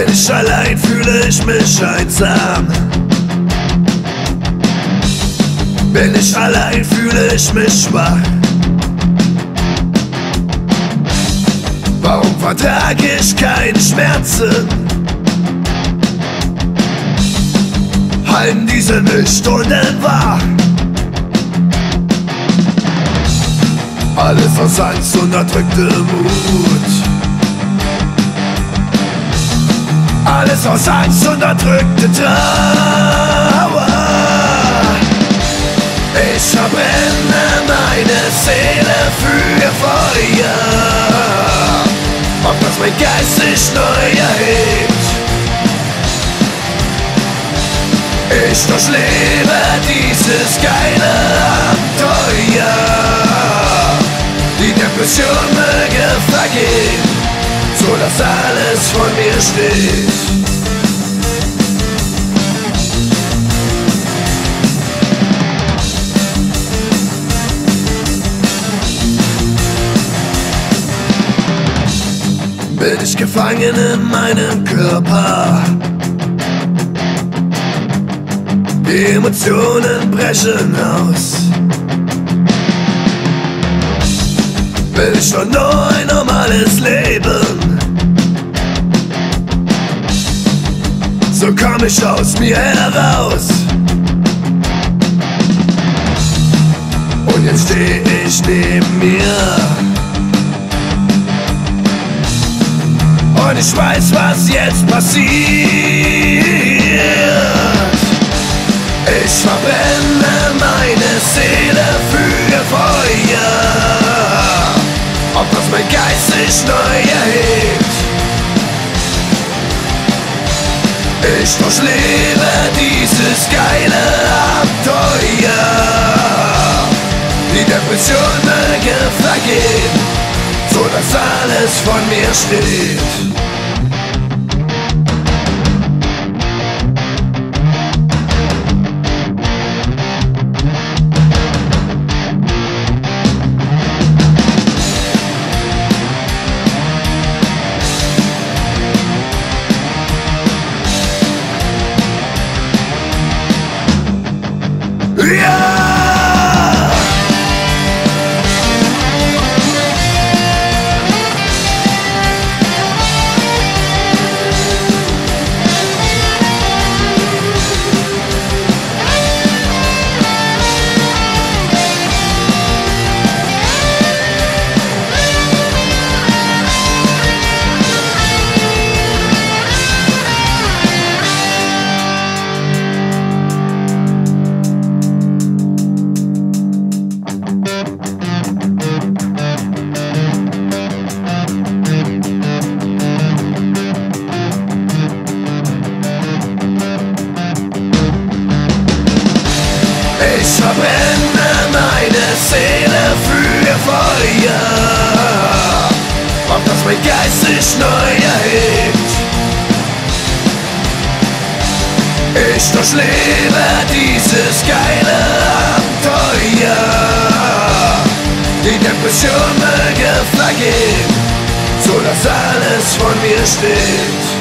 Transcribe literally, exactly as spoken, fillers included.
Bin ich allein, fühle ich mich einsam. Bin ich allein, fühle ich mich schwach. Warum vertrage ich keine Schmerzen? Halten diese nicht Stunden wahr? Alles aus Angst, unterdrückte Mut. Alles aus Angst, unterdrückte Trauer. Ich verbrenne meine Seele für Feuer, auf das mein Geist sich neu erhebt. Ich durchlebe dieses geile Abenteuer. Die Depression möge vergehen, so dass alles von mir steht. Bin ich gefangen in meinem Körper? Die Emotionen brechen aus. Will ich doch nur ein normales Leben? So komm ich aus mir heraus. Und jetzt steh ich neben mir. Und ich weiß, was jetzt passiert. Ich verbrenne meine Seele für Feuer, auf das mein Geist sich neu erhebt. Ich durchlebe dieses geile Abenteuer. Die Depression möge vergehen, so dass alles von mir steht. Ja! Ich verbrenne meine Seele für Feuer, auf das mein Geist sich neu erhebt. Ich durchlebe dieses geile Abenteuer. Die Depression möge vergehen, so dass alles von mir steht.